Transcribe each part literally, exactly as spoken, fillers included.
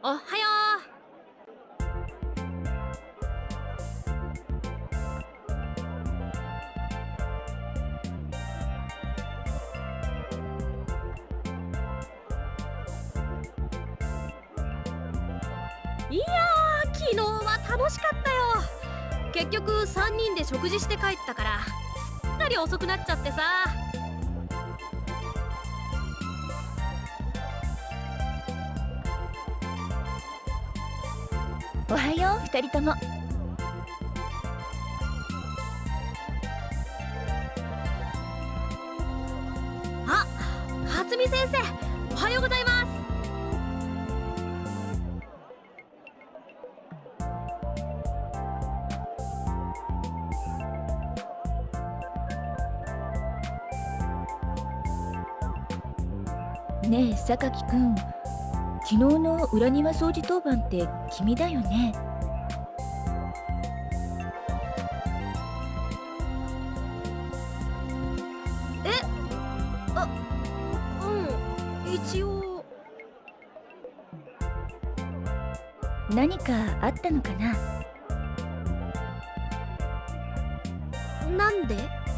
おはよう。いやー、昨日は楽しかったよ。結局さんにんで食事して帰ったからすっかり遅くなっちゃってさ。 おはよう、二人とも。 あ、初見先生、おはようございます。 ねえ榊くん、昨日の裏庭掃除当番って君だよね。 え、あ、うん、一応。 何かあったのかな。 なんで？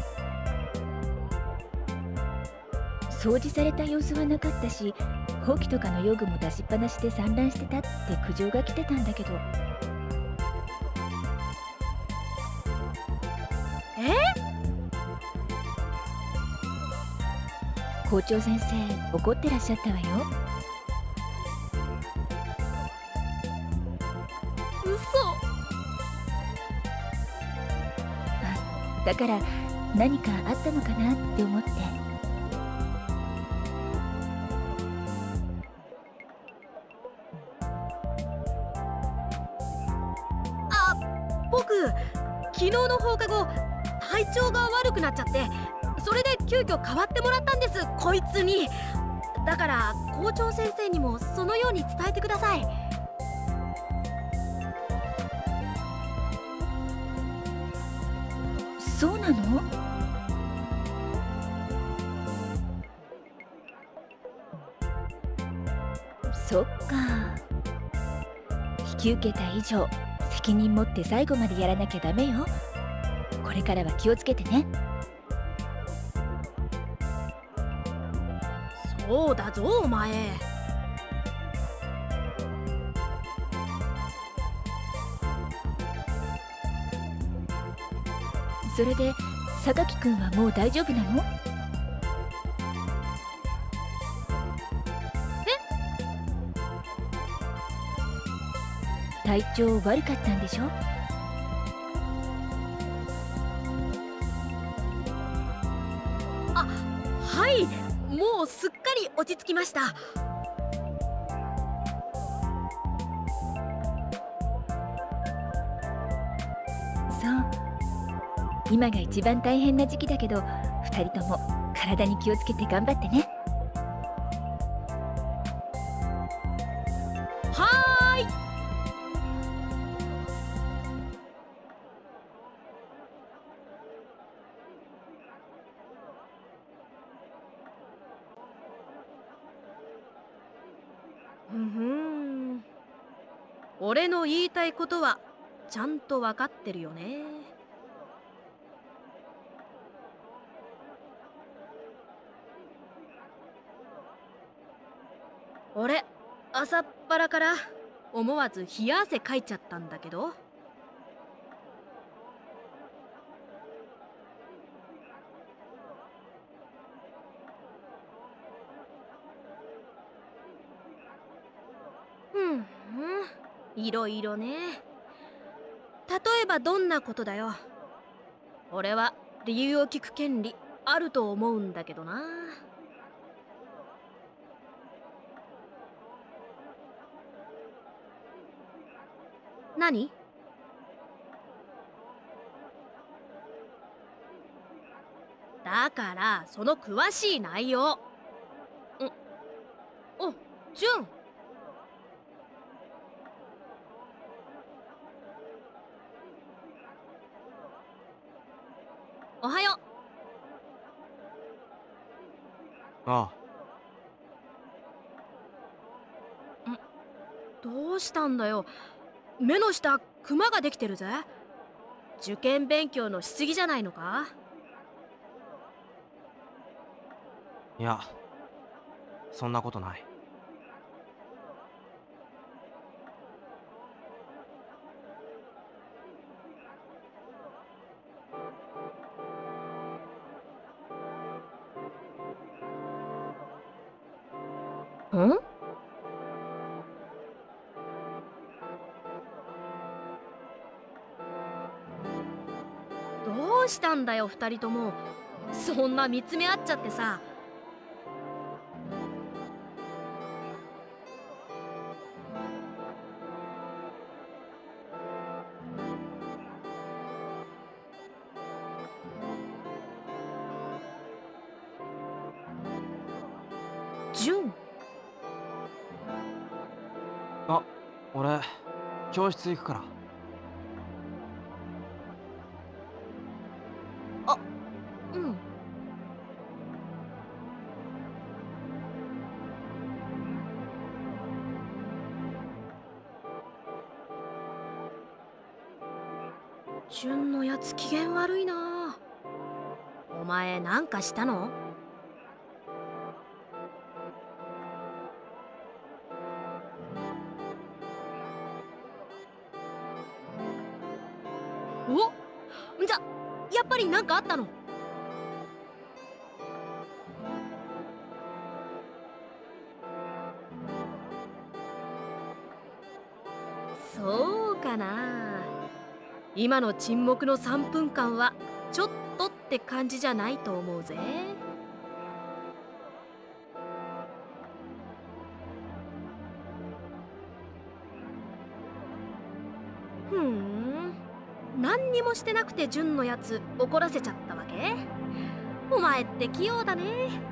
掃除された様子はなかったし、ほうきとかの用具も出しっぱなしで散乱してたって苦情が来てたんだけど。 え？ 校長先生怒ってらっしゃったわよ。 嘘。 だから何かあったのかなって思って。 あ、僕昨日の放課後体調が悪くなっちゃって、それで急遽代わってもらったんです、こいつに。だから校長先生にもそのように伝えてください。 そうなの？そっか。引き受けた以上責任持って最後までやらなきゃダメよ。これからは気をつけてね。 そうだぞお前。 それで榊くんはもう大丈夫なの？え？体調悪かったんでしょ？ あ、はい、もうすっかり落ち着きました。 そう、今が一番大変な時期だけど、二人とも体に気をつけて頑張ってね。 はーい。ふふん、俺の言いたいことはちゃんと分かってるよね。俺朝っぱらから思わず冷や汗かいちゃったんだけど。ふんふん、いろいろね。例えばどんなことだよ。俺は理由を聞く権利あると思うんだけどな。何？だからその詳しい内容。ん、お、ジュン。おはよああ。 う。ん、 どうしたんだよ。目の下クマができてるぜ。受験勉強のしすぎじゃないのか？ いや、そんなことない。 ん？ どうしたんだよ二人とも。そんな見つめ合っちゃってさ。ジュン。 あ、俺教室行くから。 あ、うん。ジュンのやつ機嫌悪いな。お前なんかしたの？お、じゃやっぱりなんかあったの？そうかな。今の沈黙のさんぷんかんはちょっとって感じじゃないと思うぜ。ふーん、何にもしてなくてジュンのやつ怒らせちゃったわけ？お前って器用だね。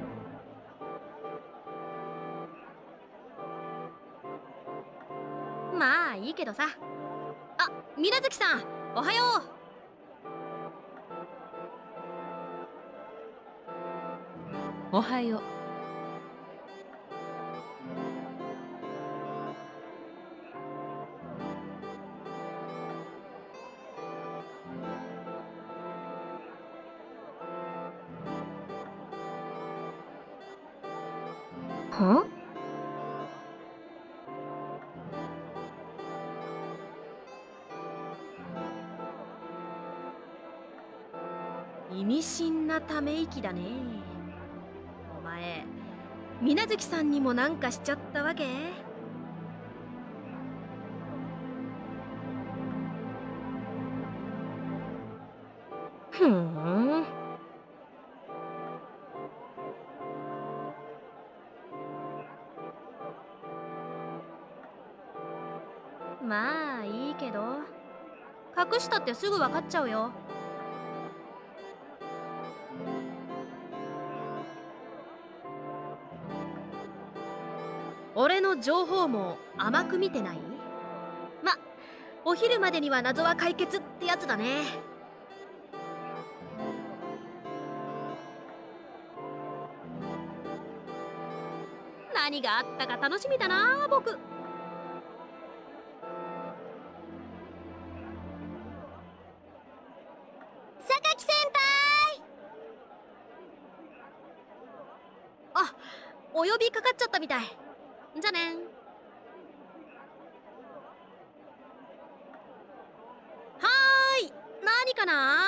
まあいいけどさ。あ、水無月さん、おはよう。おはよう。は？ 意味深なため息だね。お前、水無月さんにもなんかしちゃったわけ？ふーん。まあいいけど、隠したってすぐ分かっちゃうよ。俺の情報も甘く見てない？ま、お昼までには謎は解決ってやつだね。何があったか楽しみだな、僕。榊先輩。あ、お呼びかかっちゃったみたい。じゃあね。はーい、何かな？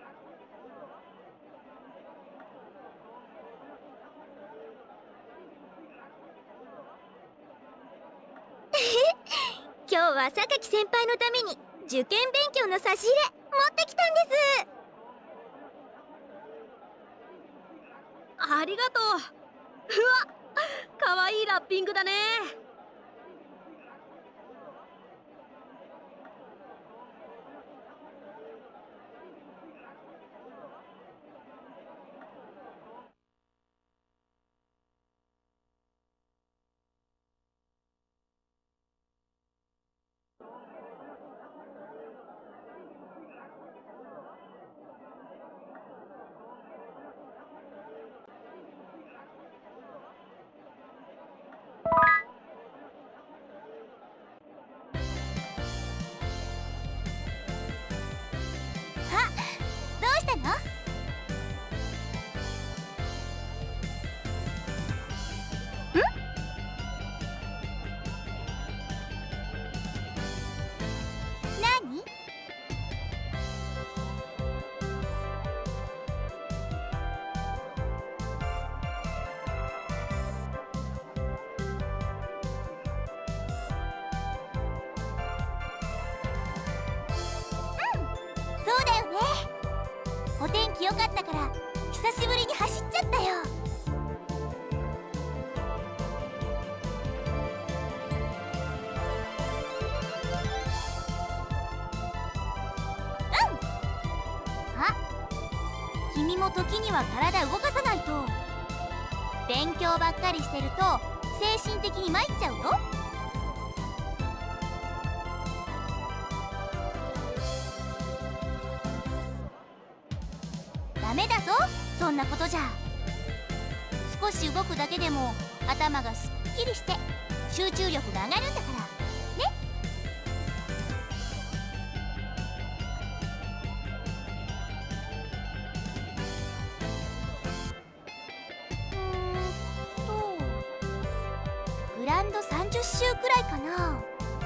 今日は榊先輩のために受験勉強の差し入れ持ってきたんです。ありがとう。うわ、かわいいラッピングだね。 気よかったから久しぶりに走っちゃったよ。うん。あ、君も時には体動かさないと。勉強ばっかりしてると精神的に参っちゃうよ。ダメだぞ、そんなことじゃ。少し動くだけでも頭がすっきりして集中力が上がるんだからね。うーんとグランドさんじゅっ周くらいかな。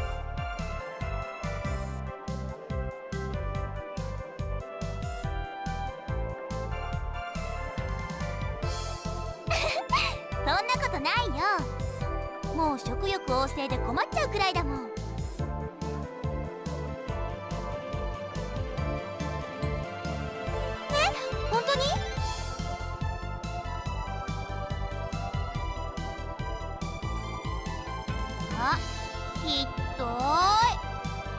そんなことないよ。もう食欲旺盛で困っちゃうくらいだもん。え、本当に？あ、ひっどーい。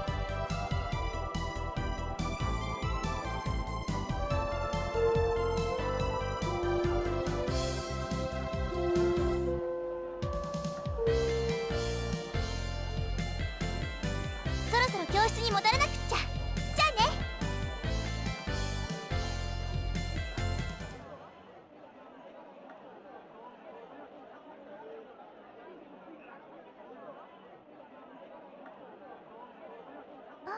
そろそろ教室に戻らなくっちゃ。じゃあね。あ、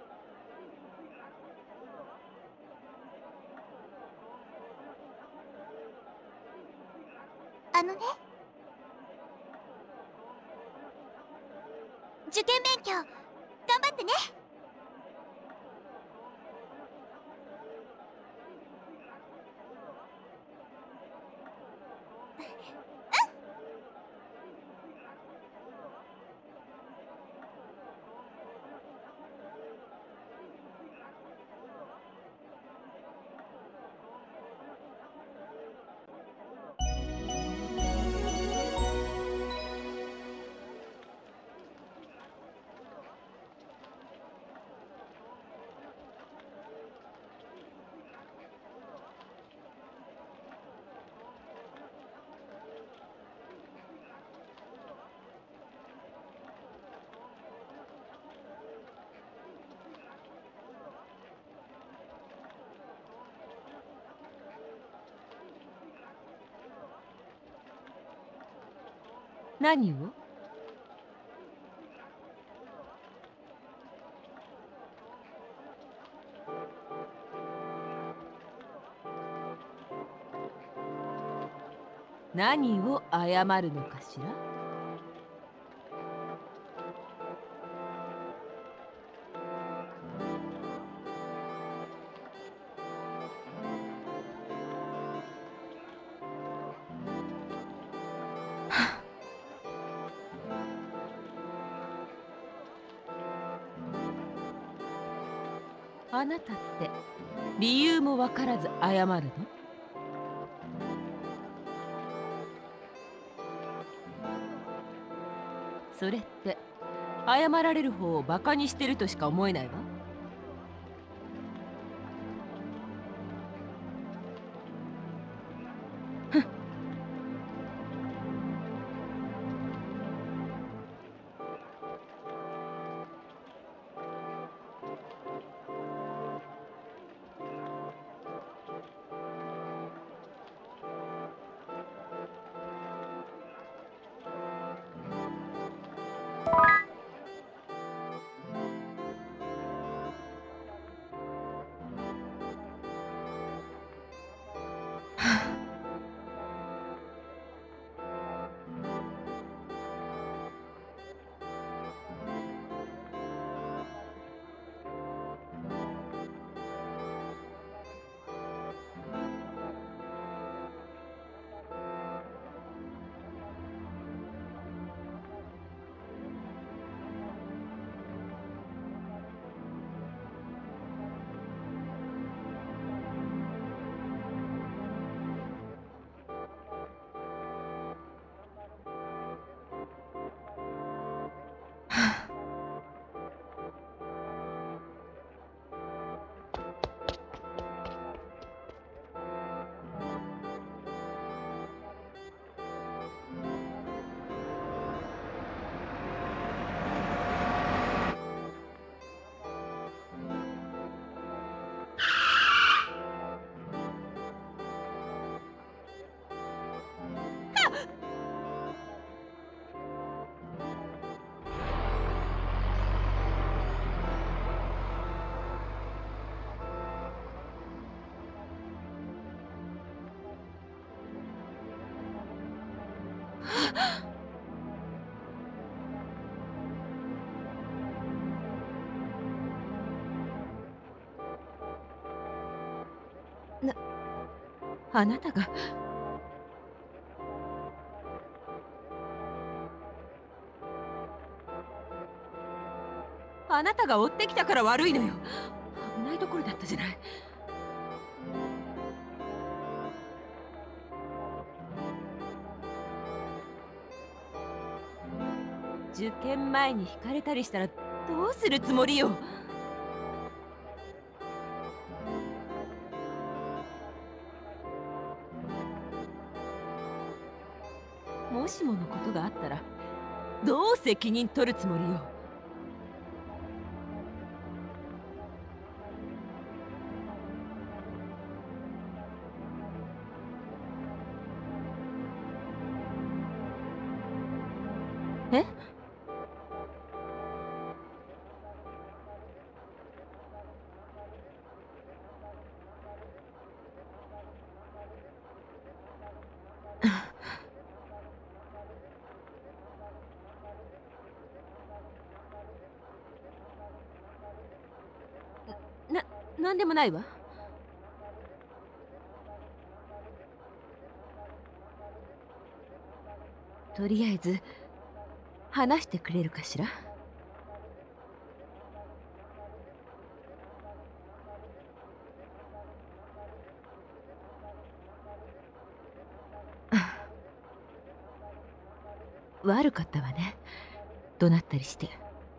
あのね、受験勉強頑張ってね。 何を？何を謝るのかしら？あなたって理由もわからず謝るの？それって謝られる方をバカにしてるとしか思えないわ。ふん。 な、あなたが。あなたが追ってきたから悪いのよ。危ないところだったじゃない。受験前に惹かれたりしたらどうするつもりよ。もしものことがあったらどう責任取るつもりよ。え？な、なんでもないわ。とりあえず話してくれるかしら。悪かったわね。怒鳴ったりして。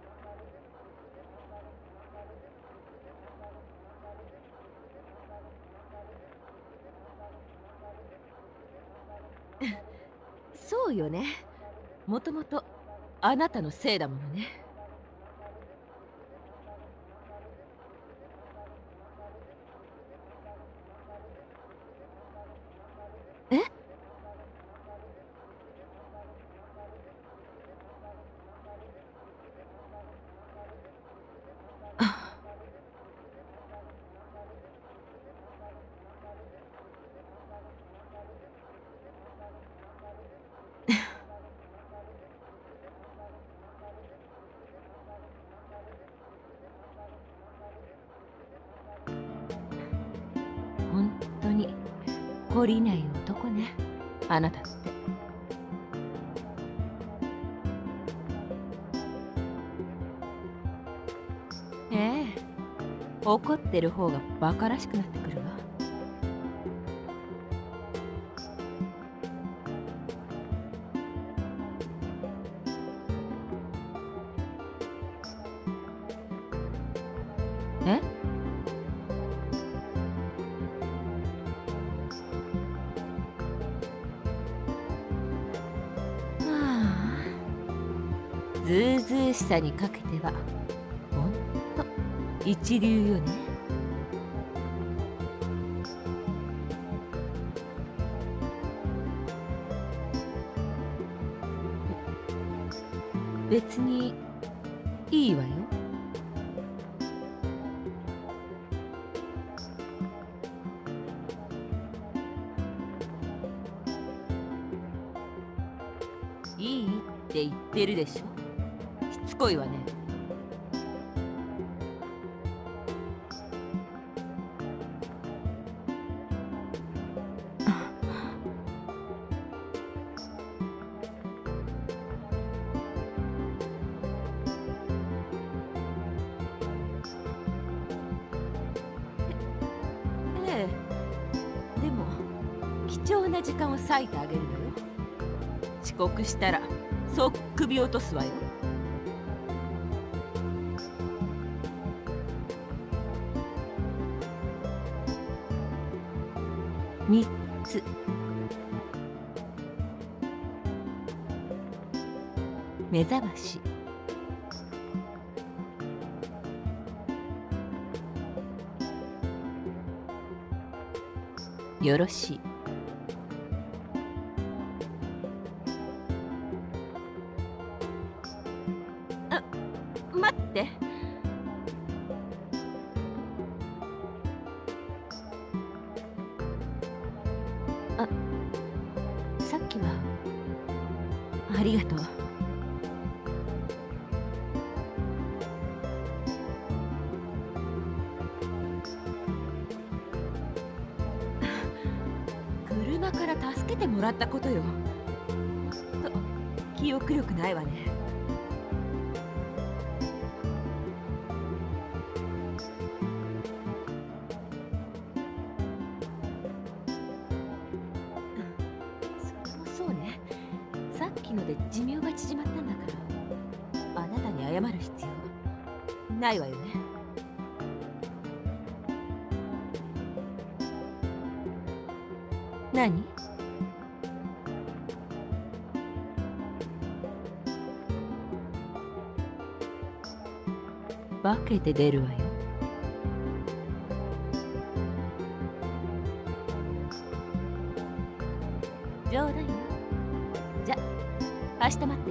そうよね。もともとあなたのせいだものね。え？本当に懲りない男ね、あなたって。ええ、怒ってる方がバカらしくなってくるわ。え？ずうずうしさにかけてはほんと一流よね。別にいいわよ。いいって言ってるでしょ。しつこいわね。ええ、でも貴重な時間を割いてあげるのよ。遅刻したら即首落とすわよ。みっつ。目覚まし。よろしい。あ、待って。あ、さっきはありがとう。車から助けてもらったことよ。と記憶力ないわね。さっきので寿命が縮まったんだから、あなたに謝る必要ないわよね。何？化けて出るわよ。冗談よ。じゃ、明日待って。